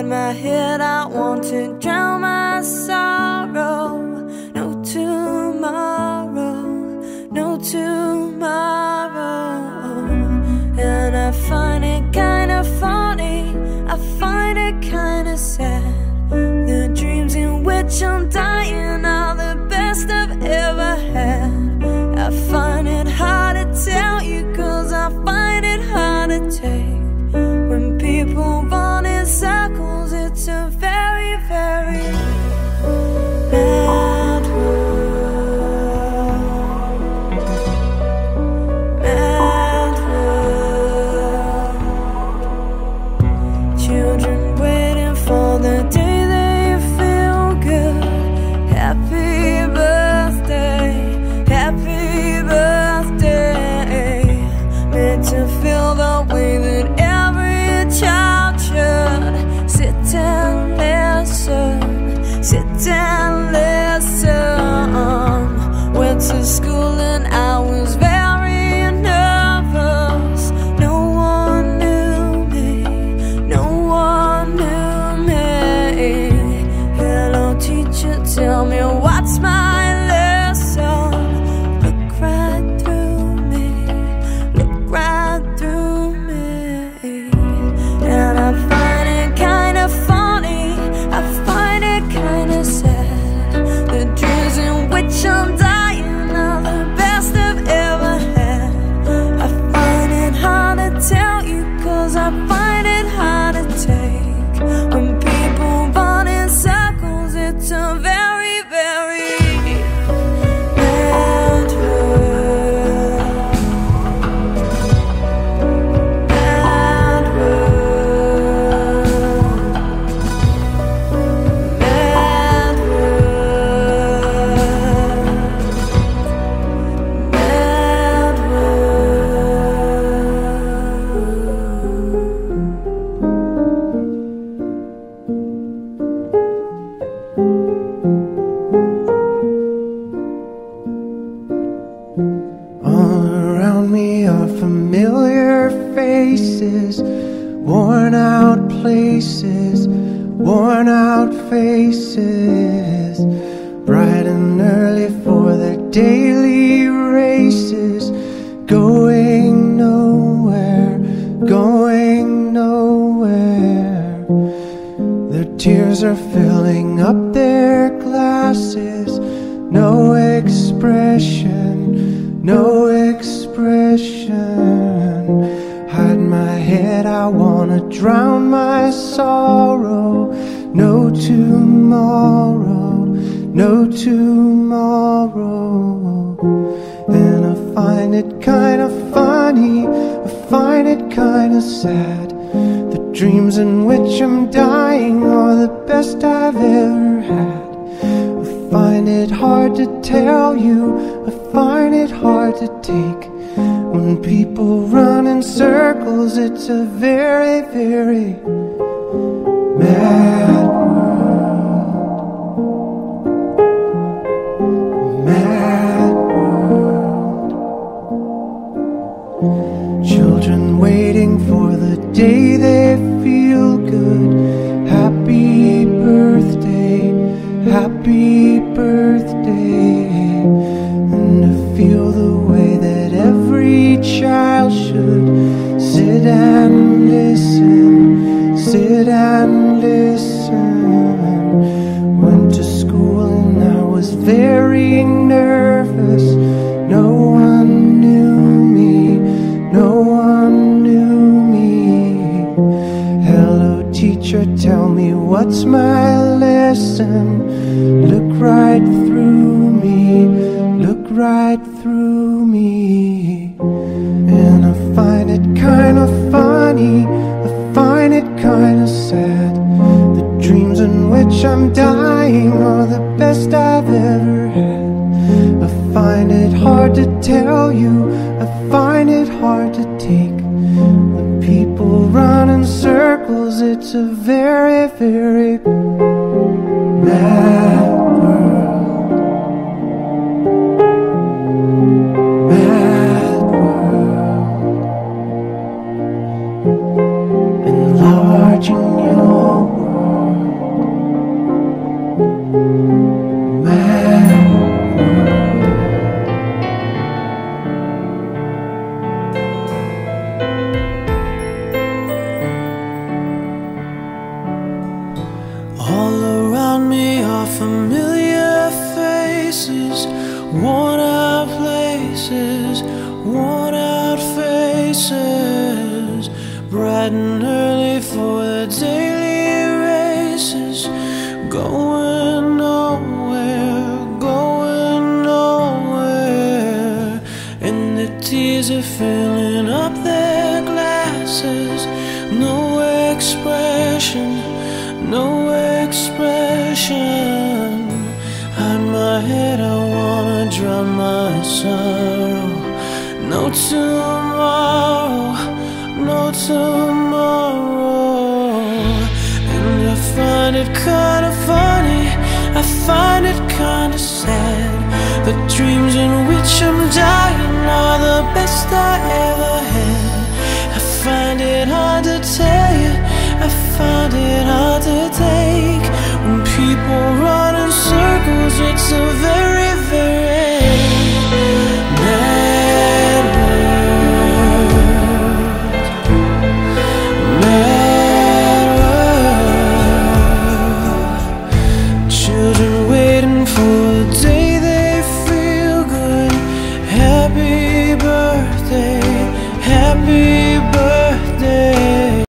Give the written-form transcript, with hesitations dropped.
hide my head, I want to drown my sorrow. No tomorrow, no tomorrow. And I find it kinda funny, I find it kinda sad. The dreams in which I'm dying are the best I've ever had. I find it hard to tell you, 'cause I find it hard to take. When people run in circles, it's a very, very mad world. Mad world. Children waiting for the day they feel good. Happy birthday, happy birthday. Meant to feel the way that every child should. Sit and listen, sit and listen. Went to school and I was very nervous. No one knew me, no one knew me. Hello teacher, tell me what's my lesson. Look right through me, look right through me. And I find it kinda funny, I find it kinda sad. The dreams in which I'm dying are the best I've ever had. I find it hard to tell you, 'cause I find it hard to take. When people run in circles, it's a very, very mad world. Mad world. Mad world. Mad All around me are familiar faces, worn out places, worn out faces, bright and early for their daily races, going nowhere, going nowhere. Their tears are filling up their glasses, no expression, no expression. Hide my head, I wanna drown my sorrow. No tomorrow, no tomorrow. And I find it kinda funny, I find it kinda sad. The dreams in which I'm dying are the best I've ever had. I find it hard to tell you, I find it hard to take. When people run in circles, it's a very, very mad world. Mad world. Children waiting for the day they feel good. Happy birthday, happy birthday. And to feel the way that every child should. Sit and listen, sit and listen. Went to school and I was very nervous. No one knew me, no one knew me. Hello teacher, tell me what's my lesson. Look right through me, look right through me. And I find it kinda funny, I find it kinda sad. The dreams in which I'm dying are the best I've ever had. I find it hard to tell you, I find it hard to take. When people run in circles, it's a very, very mad world. Mad world. Enlarging your world. All around me are familiar faces, worn out places, worn out faces, bright and early for the daily races, going nowhere, going nowhere. And the tears are filling up their glasses, no expression, no expression. Hide my head, I wanna drown my sorrow. No tomorrow, no tomorrow. And I find it kinda funny, I find it kinda sad. The dreams in which I'm dying are the best I ever had. I find it hard to tell you, I find it hard to take. When people run in circles, it's a very